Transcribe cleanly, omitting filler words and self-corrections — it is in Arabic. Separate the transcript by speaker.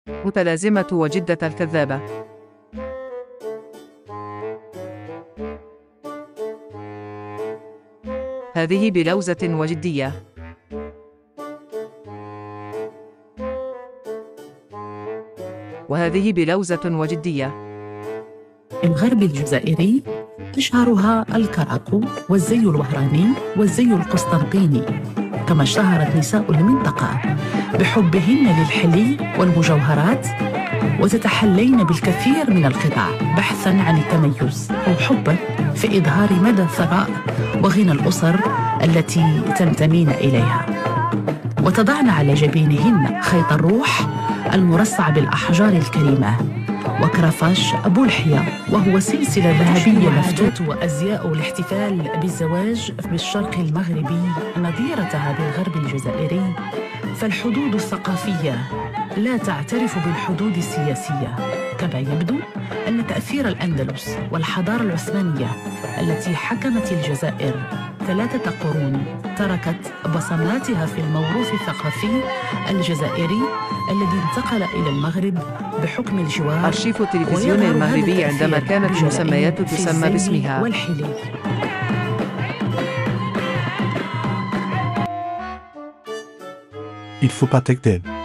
Speaker 1: متلازمة وجدة الكذابة. هذه بلوزة وجدية. وهذه بلوزة وجدية.
Speaker 2: الغرب الجزائري تشهرها الكراكو والزي الوهراني والزي القسطنطيني، كما اشتهرت نساء المنطقة بحبهن للحلي والمجوهرات، وتتحلين بالكثير من القطع بحثاً عن التميز أو حباً في إظهار مدى الثراء وغنى الأسر التي تنتمين إليها، وتضعن على جبينهن خيط الروح المرصع بالأحجار الكريمة، وكرفاش أبو لحية وهو سلسلة ذهبية مفتوحة، وأزياء الاحتفال بالزواج بالشرق المغربي نظيرتها بالغرب الجزائري. فالحدود الثقافية لا تعترف بالحدود السياسية، كما يبدو أن تأثير الأندلس والحضارة العثمانية التي حكمت الجزائر 3 قرون تركت بصماتها في الموروث الثقافي الجزائري الذي انتقل إلى المغرب بحكم الجوار.
Speaker 1: أرشيف التلفزيون المغربي عندما كانت المسميات تسمى باسمها.
Speaker 3: Il faut pas tectel.